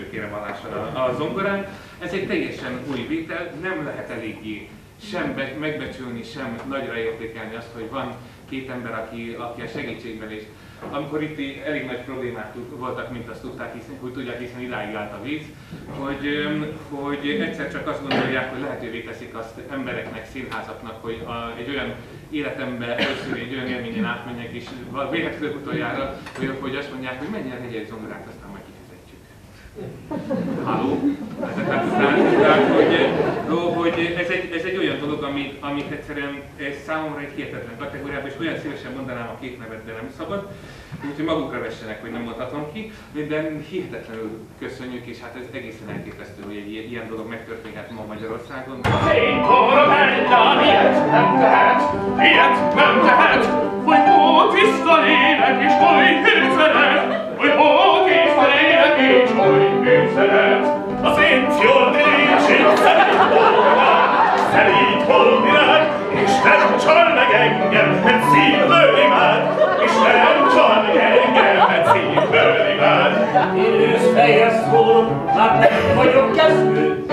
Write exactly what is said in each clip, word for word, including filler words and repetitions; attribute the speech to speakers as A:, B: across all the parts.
A: főkére vallása a zongorán. Ez egy teljesen új vétel, nem lehet eléggé sem megbecsülni, sem nagyra értékelni azt, hogy van két ember, aki, aki a segítségben is. Amikor itt elég nagy problémák voltak, mint azt tudták, hiszen, hogy tudják, hiszen idáig állt a víz, hogy, hogy egyszer csak azt gondolják, hogy lehetővé teszik azt embereknek, színházaknak, hogy a, egy olyan életemben először egy olyan élményen átmenjek, és véletlenül utoljára, hogy, hogy azt mondják, hogy menjen egy egy zongorát, aztán majd kifizetjük. Halló? Tehát, hogy, hogy ez, egy, ez egy olyan dolog, amit, amit egyszerűen ez számomra egy hihetetlen kategóriában, és olyan szívesen mondanám a két nevet, de nem szabad. Úgyhogy magukra vessenek, hogy nem mondhatom ki, de hihetetlenül köszönjük, és hát ez egészen elképesztő, hogy egy ilyen, ilyen dolog megtörténhet ma Magyarországon.
B: Én korabellám, ilyet nem tehet, ilyet nem tehet, hogy ó, tiszta lélek, és oly hőzeret, hogy ó, tiszta lélek, és oly hőzeret. Az én fjordilés, én szerint holdirág, szerint holdirág, és nem csal meg engem, mert szívből imád, és nem csal meg engem, mert szívből imád.
C: Én ősz fejjel szólok, már nem vagyok kezdő.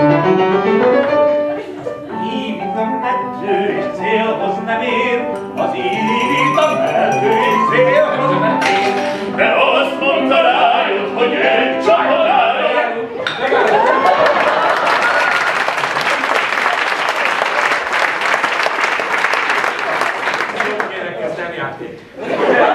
C: Ív itt a meddő, és célhoz nem ér, az ív itt a meddő, és célhoz nem ér.
B: De azt mondta rájuk, hogy ő csak rájuk.
A: Kérek kezdeni játék.